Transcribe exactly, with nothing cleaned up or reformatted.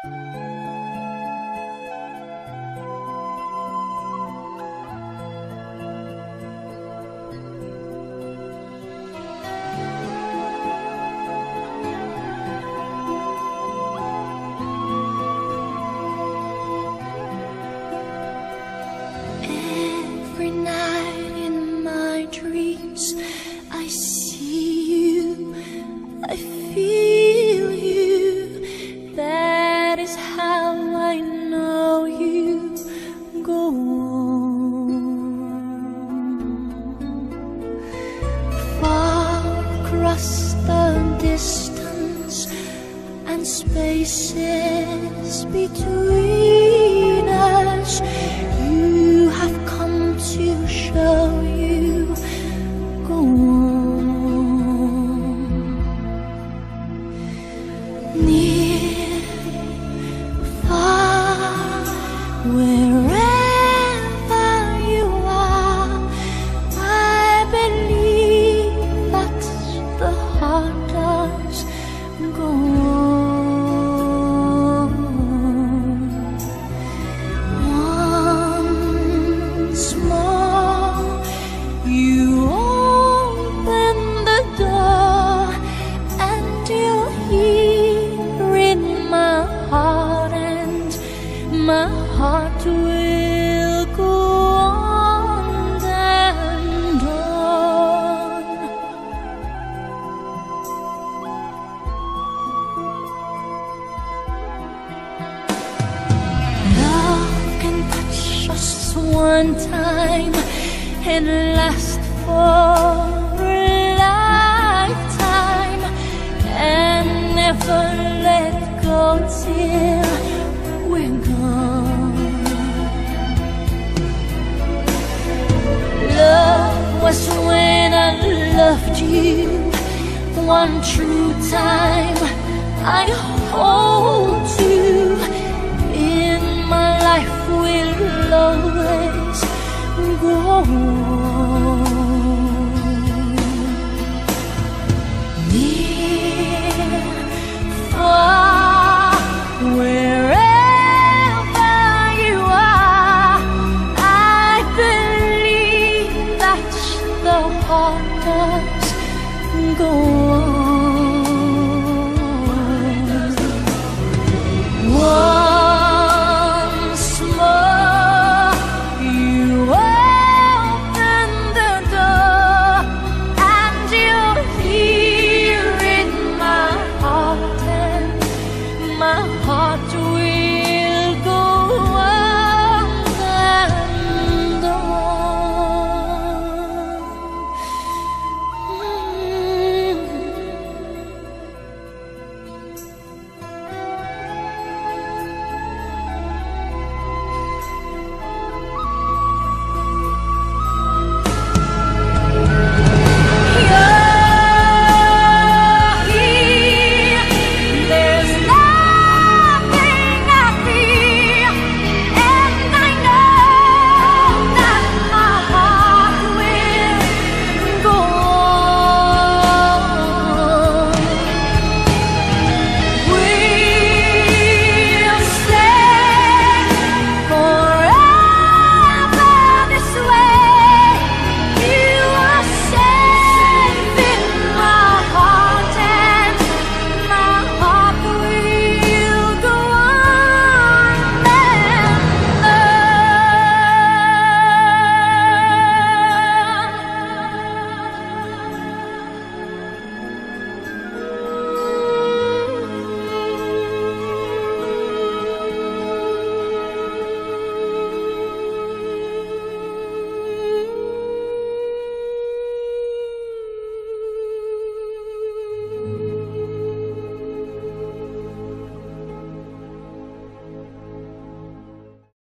Every night in my dreams I see you, I feel you. That is how I know you. Go on. Far across the distance and spaces between us, you have come to show you. Go on. Near, far, wherever you are, I believe that the heart does. Go on. Once more, you open the door, and you're here in my heart, and my heart will go on and on. Love can touch us one time and last for a lifetime, and never let go till we're gone. Love was when I loved you one true time. I hold you in my life, will always go on. Near, far, wherever you are, I believe that the heart does. Go on. Once more, you open the door, and you're here in my heart, and my heart